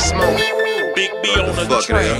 Smoke. Big B on the track.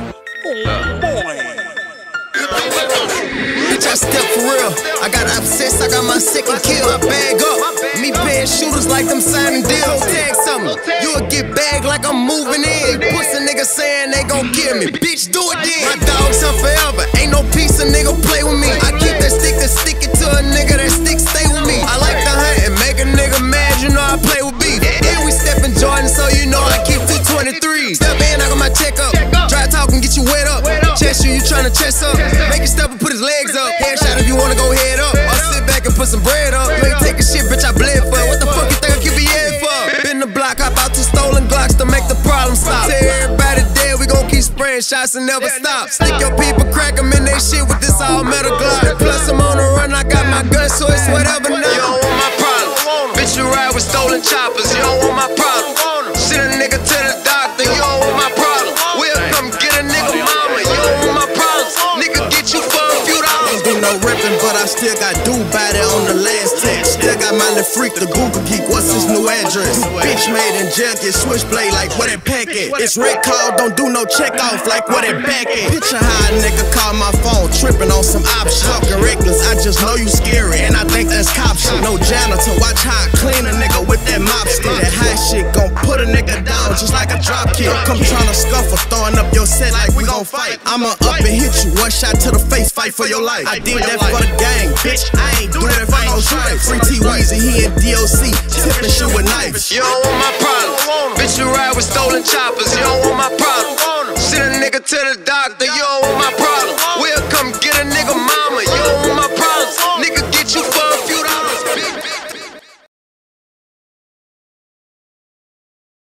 Bitch, I step for real. I got obsessed, I got my second kill. I bag up. Me paying shooters like them signing deals. Tag something, you'll get bagged like I'm moving in. Pussy nigga saying they gon' kill me. Bitch, do it then. My dogs hunt forever. Ain't no piece of nigga play with me. I keep that stick and stick it to a nigga. That stick stay with me. I like to hunt and make a nigga mad. You know I play with beef. And we steppin' Jordan, so you know I keep 223. Step in, I got my check up. Dry talk and get you wet up. Chest you tryna chest up. Make it step and put his legs up. Headshot if you wanna go head up. Or sit back and put some bread up. You ain't taking shit, bitch, I bled for. What the fuck you think I keep your head for? Been the block, hop out 2 stolen Glocks to make the problem stop. Tell everybody dead, we gon' keep spraying shots and never stop. Stick your people, crack them in they shit with this all metal Glock. Plus I'm on the run, I got my gun, so it's whatever now. You don't want my problem. Bitch, you ride with stolen choppers. You don't want my problem. Send a nigga to the doctor. You don't want my problem. We'll come get a nigga mama. You don't want my problems. Nigga get you for a few dollars. Ain't do no ripping, but I still got Dubai there on the last text. Still got my little freak, the Google geek. What's his new address? Bitch made in jail, get switchblade like where that pack at. It's red call, don't do no check off like where that back at. Picture how a nigga call my phone, tripping on some op shit. Talking reckless, I just know you scary, and I think that's cop shit. No janitor, watch how I clean a nigga with that mop stick. That high shit gon' put a nigga down just like a drop kick. Come tryna scuffle, throwing up your set like we gon' fight. I'ma up and hit you, 1 shot to the face, fight for your life. I did that for the gang, bitch, I ain't do that for no tripe. Free T-Weezy, he in DOC, tipping shit with knives. You don't want my problem. Bitch, you ride with stolen choppers. You don't want my problem. Send a nigga to the doctor.